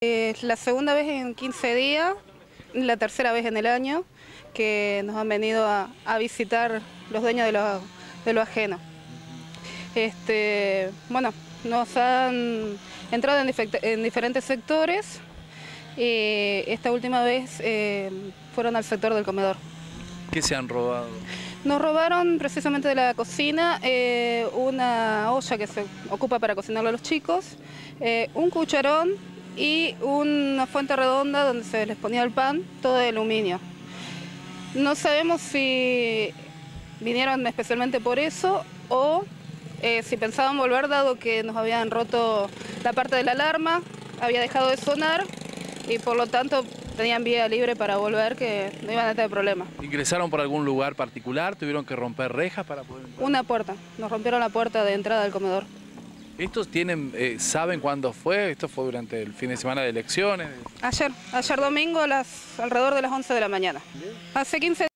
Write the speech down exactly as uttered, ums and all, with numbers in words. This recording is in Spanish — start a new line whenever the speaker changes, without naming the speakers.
Es la segunda vez en quince días, la tercera vez en el año, que nos han venido a, a visitar los dueños de lo, de lo ajeno. Este, bueno, nos han entrado en, en diferentes sectores y esta última vez eh, fueron al sector del comedor.
¿Qué se han robado?
Nos robaron precisamente de la cocina eh, una olla que se ocupa para cocinarle a los chicos, eh, un cucharón y una fuente redonda donde se les ponía el pan, todo de aluminio. No sabemos si vinieron especialmente por eso o eh, si pensaban volver, dado que nos habían roto la parte de la alarma, había dejado de sonar y por lo tanto tenían vía libre para volver, que no iban a tener problemas.
¿Ingresaron por algún lugar particular? ¿Tuvieron que romper rejas para poder entrar?
Una puerta, nos rompieron la puerta de entrada del comedor.
¿Estos tienen, eh, saben cuándo fue? ¿Esto fue durante el fin de semana de elecciones?
Ayer, ayer domingo a las, alrededor de las once de la mañana. Hace quince